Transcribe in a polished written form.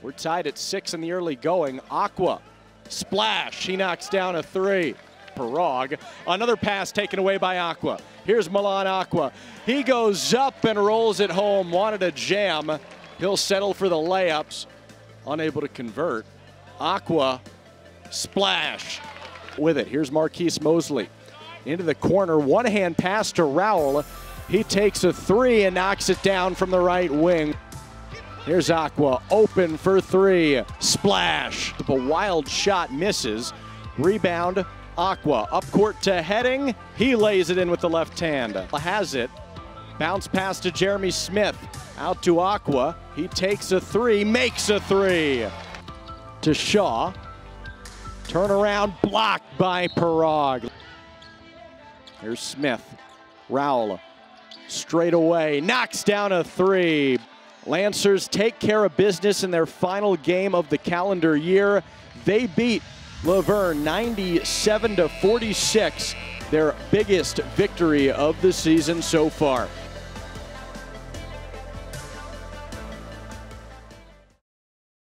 We're tied at 6 in the early going. Aqua, splash, he knocks down a 3. Parag, another pass taken away by Aqua. Here's Milan Aqua. He goes up and rolls it home, wanted a jam. He'll settle for the layups, unable to convert. Aqua, splash with it. Here's Marquise Mosley into the corner, one-hand pass to Rowell. He takes a 3 and knocks it down from the right wing. Here's Aqua, open for 3, splash. A wild shot misses. Rebound, Aqua, up court to Heading. He lays it in with the left hand. Has it, bounce pass to Jeremy Smith. Out to Aqua, he takes a 3, makes a 3. To Shaw, turnaround blocked by Parag. Here's Smith, Rowell, straight away, knocks down a 3. Lancers take care of business in their final game of the calendar year. They beat Verne 97-46, their biggest victory of the season so far.